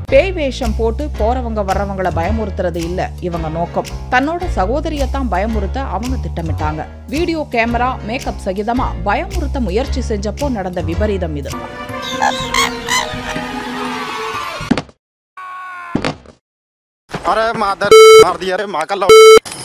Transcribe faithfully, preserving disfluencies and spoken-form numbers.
பேய் வேஷம் போட்டு போறவங்க வர்றவங்களை பயமுறுத்துறது இல்ல இவங்க நோக்கம். தன்னோட சகோதரியத்தான் பயமுறுத்த அவங்க திட்டமிட்டாங்க. வீடியோ கேமரா மேக்கப் சகிதமா பயமுறுத்த முயற்சி செஞ்சப்போ நடந்த விபரீதம் இது. अरे मादर मार दिया रे माँ का